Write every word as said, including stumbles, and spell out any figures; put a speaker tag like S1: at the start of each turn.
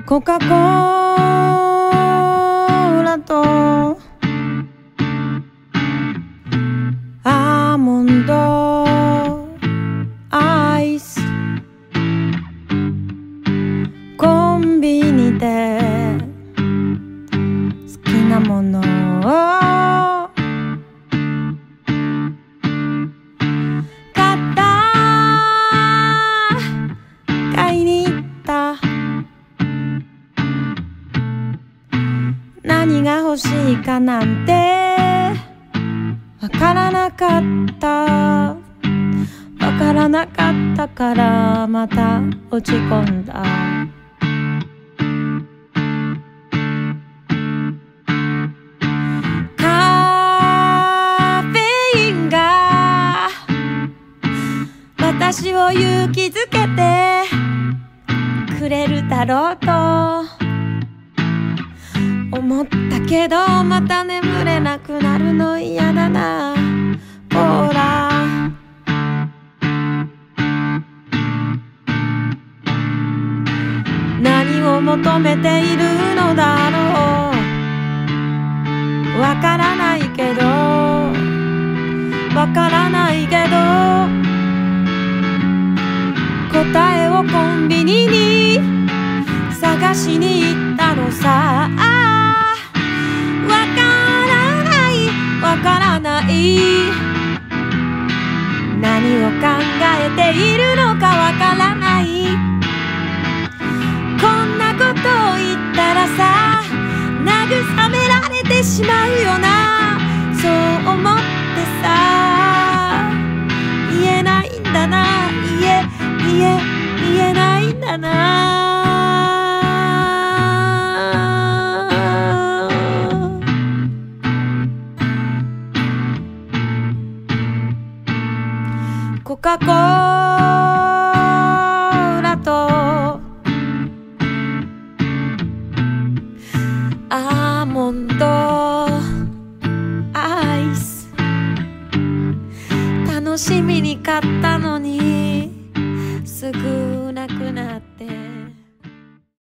S1: コカ・コーラとアーモンドアイス、コンビニで好きなものを買った、買いに行った。何が欲しいかなんてわからなかった。わからなかったからまた落ち込んだ。カフェインが私を勇気づけてくれるだろうと思ったけど、また眠れなくなるの嫌だな。コーラ何を求めているのだろう。わからないけどわからないけど答えをコンビニに探しに行ったのさ。わからない、何を考えているのかわからない。こんなことを言ったらさ、慰められてしまうよな。そう思ってさ、言えないんだな、言え言え言えないんだな。コカ・コーラとアーモンドアイス、楽しみに買ったのにすぐ